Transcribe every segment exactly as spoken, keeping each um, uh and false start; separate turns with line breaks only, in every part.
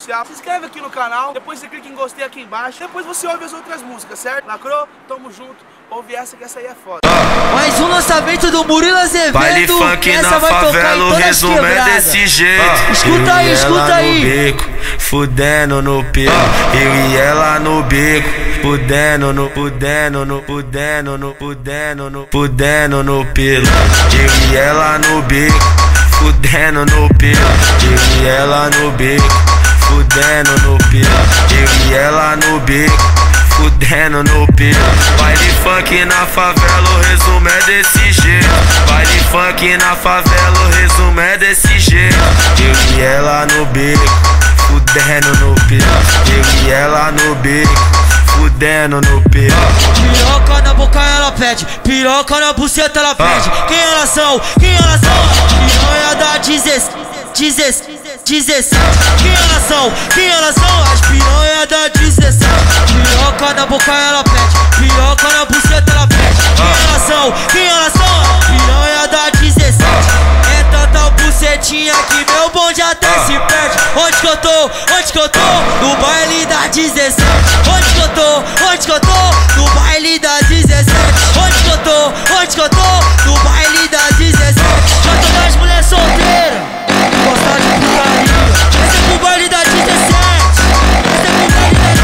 social. Se inscreve aqui no canal, depois você clica em gostei aqui embaixo, depois você ouve as outras músicas, certo? Lacrou? Tamo junto. Ouve essa que essa aí é foda.
Mais um lançamento do Murilo Azevedo.
Baile funk
essa
na
vai
favela, o resumo é desse jeito.
Ah, escuta aí, escuta aí.
No beco, fudendo no pelo. Ah, eu e ela no beco, fudendo no, fudendo no, fudendo no, fudendo no, fudendo no pelo. Eu e ela no beco, fudendo no pelo. Eu e ela no beco, fudendo no pelo. Eu e ela no beco, fudendo no pelo. Baile funk na favela, o resumo é desse jeito. Baile funk na favela, o resumo é desse jeito. Eu e ela no beco, fudendo no pelo. Eu e ela no beco, fudendo no pelo.
Piroca na boca ela pede, piroca na buceta ela pede. Quem elas são? Quem elas são? Piranha da dezesseis, dezesseis, dezessete. Quem elas são? Quem elas são? As piranha da dezessete. Piroca na boca ela pede, piroca na buceta ela pede. Quem elas são? Quem elas são? Piranha da dezessete. É tanta bucetinha que meu bonde até se perde. Onde que eu tô? Onde que eu tô? No baile da dezessete. Onde que eu tô? Onde que eu tô? No baile da dezessete. Onde que eu tô? Onde que eu tô? No baile da dezessete. Já tô das mulheres solteiras, gostar de putaria. Esse é pro baile da dezessete. Esse é pro baile da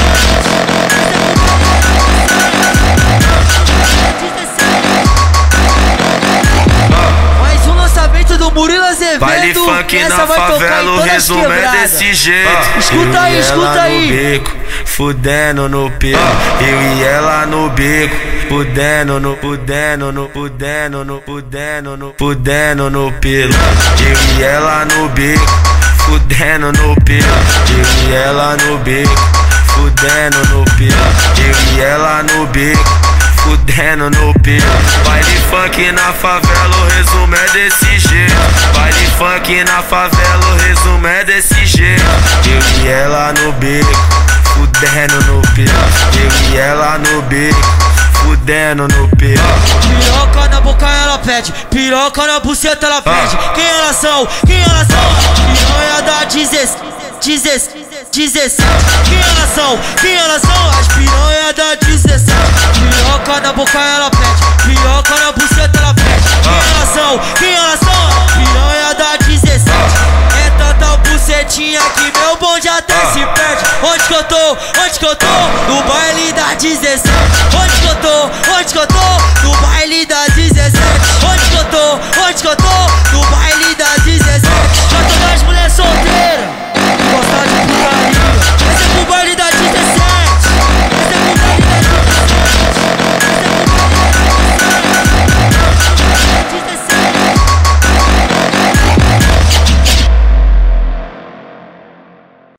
dezessete. Mais um lançamento do Murilo Azevedo.
Baile funk na favela, o resumo é desse jeito.
Escuta aí, escuta aí.
Beco, fudendo no pelo. Eu e ela no beco, fudendo no, fudendo no, fudendo no, fudendo no, fudendo no pelo. Eu e ela no beco, fudendo no pelo. Eu e ela no beco, fudendo no pelo. Eu e ela no beco, fudendo no pelo. Baile funk na favela, o resumo é desse jeito. Baile funk na favela, o resumo é desse jeito. Eu e ela no beco, fudendo no pelo. Eu e ela no beco, fudendo no pelo.
Piroca na boca ela pede, piroca na buceta ela pede. Quem elas são? Quem elas são? Piranha da dezesseis, dezesseis, dezessete. Quem elas são? Quem elas são? As piranha da dezessete. Piroca na boca ela pede, piroca na buceta ela pede. Quem elas são? Quem elas são? Piranha da dezessete. É tanta bucetinha que meu bonde até se perde. Onde que eu tô? Onde que eu tô? No baile da dezessete. Onde que eu tô? Onde que eu tô? No baile da dezessete. Onde que eu tô? Onde que eu tô?